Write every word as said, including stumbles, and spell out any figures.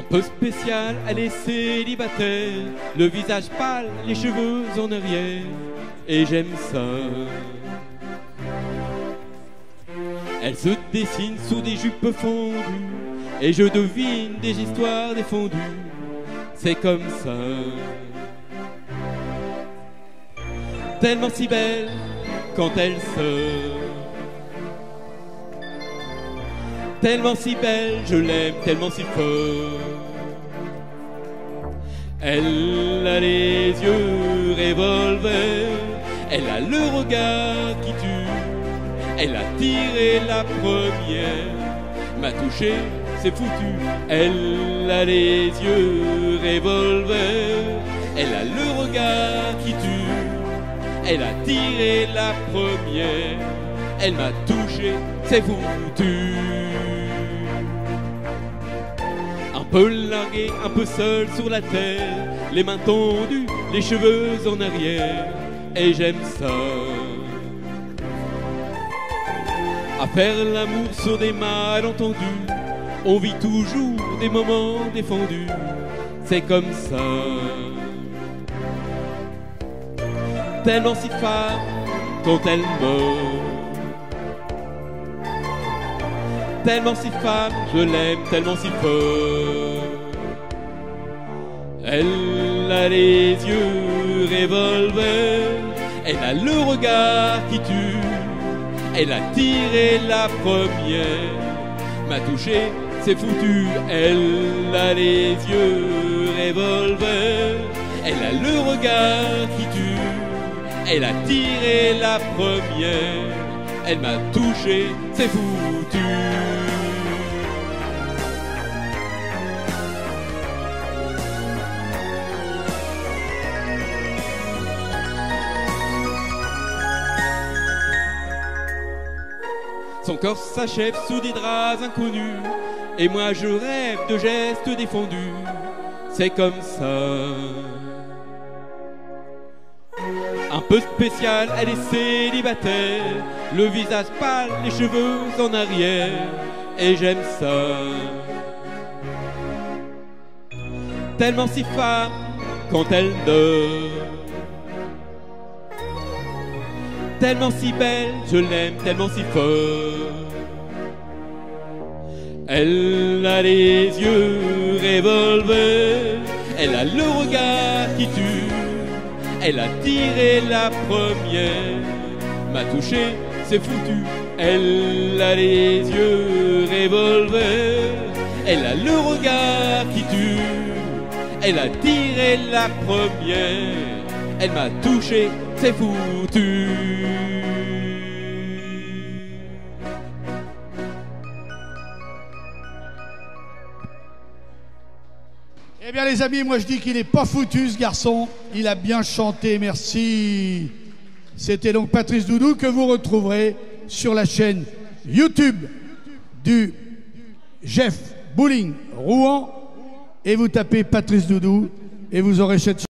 peu spécial, elle est célibataire, le visage pâle, les cheveux en arrière, et j'aime ça. Elle se dessine sous des jupes fondues, et je devine des histoires défendues, c'est comme ça. Tellement si belle quand elle sort, tellement si belle, je l'aime tellement si fort. Elle a les yeux revolver, elle a le regard qui tue, elle a tiré la première, m'a touché, c'est foutu. Elle a les yeux revolver, elle a le regard qui tue, elle a tiré la première, elle m'a touché, c'est foutu. Un peu largué, un peu seul sur la terre, les mains tendues, les cheveux en arrière, et j'aime ça. À faire l'amour sur des malentendus, on vit toujours des moments défendus, c'est comme ça. Tellement si femme quand elle meurt, tellement si femme, je l'aime tellement si fort. Elle a les yeux revolver, elle a le regard qui tue, elle a tiré la première, m'a touché, c'est foutu. Elle a les yeux revolver, elle a le regard qui tue, elle a tiré la première, elle m'a touché, c'est foutu. Son corps s'achève sous des draps inconnus, et moi je rêve de gestes défendus, c'est comme ça. Un peu spécial, elle est célibataire, le visage pâle, les cheveux en arrière, et j'aime ça. Tellement si femme quand elle dort, tellement si belle, je l'aime tellement si fort. Elle a les yeux revolver, elle a le regard qui tue, elle a tiré la première, m'a touché, c'est foutu. Elle a les yeux revolver, elle a le regard qui tue, elle a tiré la première, elle m'a touché, c'est foutu. Eh bien les amis, moi je dis qu'il n'est pas foutu ce garçon, il a bien chanté, merci. C'était donc Patrice Doudou que vous retrouverez sur la chaîne YouTube du Jeff Bowling Rouen, et vous tapez Patrice Doudou et vous aurez cette